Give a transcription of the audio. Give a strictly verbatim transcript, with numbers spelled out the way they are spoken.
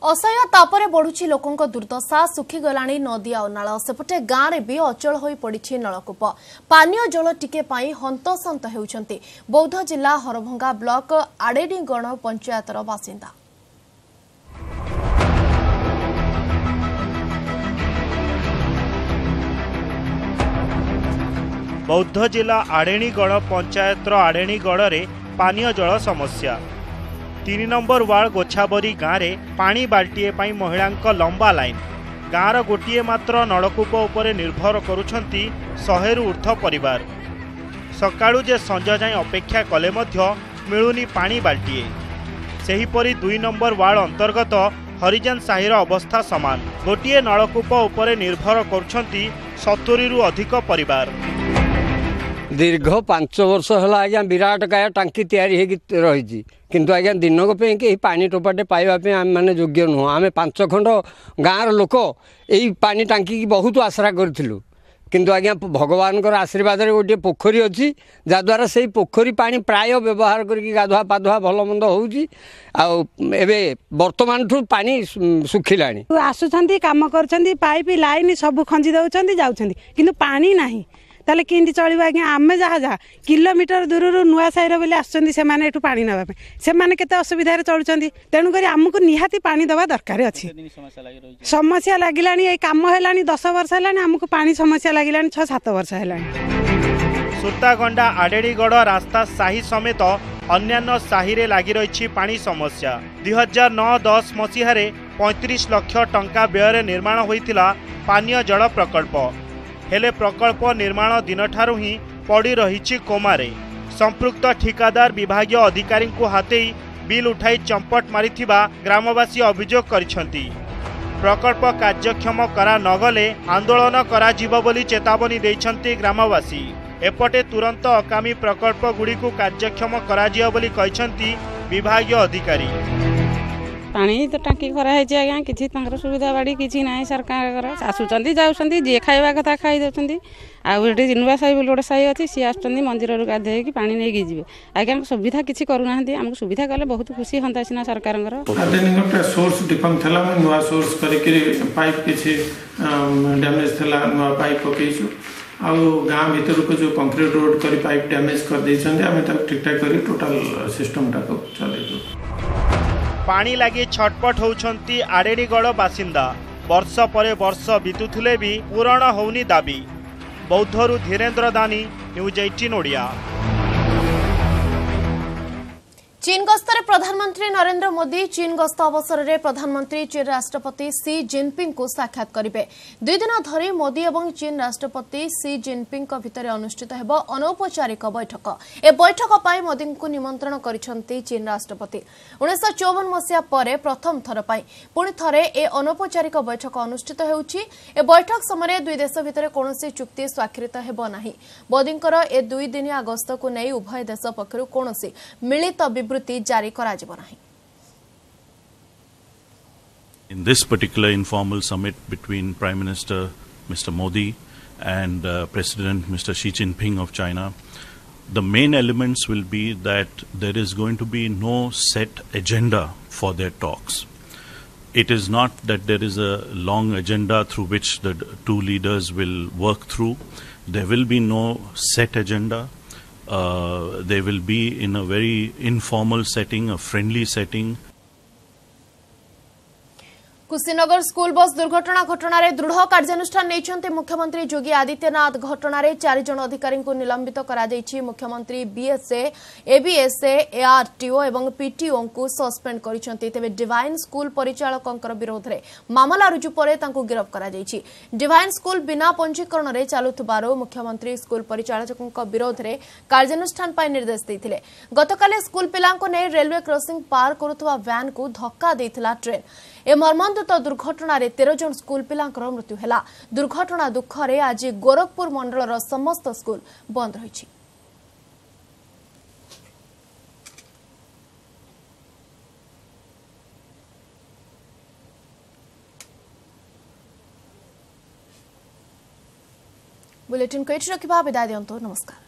असह्य तापरे बढ़ुछि लोकंक दुर्दशा सुखीगलाणी नदी आ नाल सेपटे गाँव में भी अचल हो पड़ी नलकूप पानीय जल टिके पाई हंतसंत हेउछंती बौद्ध जिला हरभंगा ब्लॉक आड़ेडीगण पंचायतर बासिंदा। बौद्ध जिला आड़ेणीगढ़ पंचायतर आड़ेणीगढ़ में पानीय जल समस्या तीन नंबर वार्ड गोछाबरी गाँव में पानी बाल्टीए पाई महिला लंबा लाइन गाँवर गोटे मात्र नलकूप उपरे निर्भर करुछंती शहेरु ऊर्ध्व परिवार सकाळु जे संज जाए अपेक्षा कले मध्य मिलुनी पानी बाल्टीए सेहीपरि दुई नंबर वार्ड अंतर्गत हरिजन साहिर अवस्था समान गोटे नलकूप उपरे निर्भर करुछंती सत्तरी रु अधिक परिवार। दीर्घ पांच वर्ष है आज्ञा विराट काय टांकी तैयारी रही किंतु आज्ञा दिनक पे पानी टोपाटे पाइबापे आम मैंने योग्य नुह आम पांच खंड गाँव लोक यही पानी टांकी की बहुत आशा करूँ किंतु आज्ञा भगवान आशीर्वाद गोटे पोखरी अच्छी जहाद्वारा से पोखरी पानी प्राय व्यवहार करके गाधुआ पाधुआ भल मंद हो बर्तमान ठू पानी सुखिला आसुंच कम कर पाइप लाइन सब खंजी दौरान जाऊँच कि पानी ना ताले किंदी चलिबा आज्ञा आमे जहाँ जहाँ किलोमीटर दूर नुआ साहिर बोले आसुँच से पानी नापे से केते असुविधा चलुँच तेणुक आमको निहाती पानी दवा दरकार अच्छी समस्या लगिला कम है दस वर्ष है आमको पानी समस्या लगिला छह सात वर्ष है। सुतागंडा आड़ेडीगढ़ रास्ता साही समेत अन्यान्य साहिरे लगी रही पानी समस्या दुई हजार नौ दस मसीह पैंतीस लक्ष टंका व्यय निर्माण होइतिला पानीय जल प्रकल्प हेले प्रकल्प निर्माण दिन ठारू ही पड़ी रही कोमारे संपृक्त ठिकादार विभागीय अधिकारी को हाथई बिल उठाई चंपट मारिथिबा ग्रामवासी अभियोग करिसेंती। प्रकल्प कार्यक्षम करा नगले आंदोलन करा जीव बोली चेतावनी देइछंती ग्रामवासी एपटे तुरंत अकामी प्रकल्प गुड़ी को कार्यक्षम करा जियो बोली कहिसेंती विभागीय अधिकारी। पानी तो टांकी कराई आज्ञा किसी सुविधा बाड़ी किसी ना सरकार आसुँच जाऊँच जी खावा कथा खाई दे आए नुआ साही बोल गोटे साही अच्छी सी आस मंदिर गाधे कि पानी नहीं जी आज्ञा सुविधा किसी करूना आमको सुविधा कले बहुत खुशी हाँ सीना सरकार सोर्स डिफेक्ट था नुआ सोर्स पाइप किसी डैमेज था नुआ पाइप पकईचु आ गाँव भीतर को जो कंक्रीट रोड कर पाइप डैमेज कर ठीक ठाक कर टोटाल सिस्टम टाक चलू पानी लगी छटपट होउछंती आड़ेडीगढ़ बासिंदा वर्ष पर वर्ष बीतुले भी पूरण होनी दाबी। बौद्धरू धीरेन्द्र दानी न्यूज अठारह ओडिया। चीन गस्तर प्रधानमंत्री नरेंद्र मोदी चीन गस्त अवसर में प्रधानमंत्री चीन राष्ट्रपति सी जिनपिंग को साक्षात करेंगे। दुई दिन धरी मोदी और चीन राष्ट्रपति सी जिनपिंग भितर अनुष्ठित होब अनौपचारिक बैठक। ए बैठक पर मोदी को निमंत्रण करिसेंती चीन राष्ट्रपति उन्नीस चौवन मसीहा पर प्रथम थर पर पुणी थरे ए अनौपचारिक बैठक अनुष्ठित होउछि। ए बैठक समय दुई देश भितर कौनसी चुक्ति स्वाक्षरित हेब नाही। मोदींकर ए दुई दिनिया गस्त को नहीं उभय देश पक्षरु कौनसी मिलित जारी करा जिवो नाही। In this particular informal summit between Prime Minister Mister Modi and uh, President Mister Xi Jinping of China, the main elements will be that there is going to be no set agenda for their talks. It is not that there is a long agenda through which the two leaders will work through. There will be no set agenda. Uh, they will be in a very informal setting, a friendly setting. Kushinagar school bus दुर्घटना घटना रे दृढ़ कार्यानुष्ठान नहीं मुख्यमंत्री योगी आदित्यनाथ घटना रे चार जन अधिकारी को निलंबित करा जायछि। मुख्यमंत्री बीएसए एबीएसए एआरटीओ एवं पीटीओ को सस्पेंड करिसेंती। तेबे डिवाइन स्कूल परिचालकंकर विरोध रे मामला रुजु परे तांको गिरफ्त करा जायछि। डिवाइन स्कूल बिना पंजीकरण रे चालुथबारो मुख्यमंत्री स्कूल परिचालकंक विरोध रे कार्यानुष्ठान पाई निर्देश दैथिले। गतकाले स्कूल पिलांको नै रेलवे क्रॉसिंग पार करुथबा वैन को धक्का देथिला ट्रेन। ए मर्मान्तुत दुर्घटना रे तेरह जन स्कूल पिलांकर मृत्यु हैला। दुर्घटना दुख रे आज गोरखपुर मंडलर समस्त स्कूल बंद रहिछि। बुलेटिन को एठी रखिबा विदाय दियंतो। नमस्कार।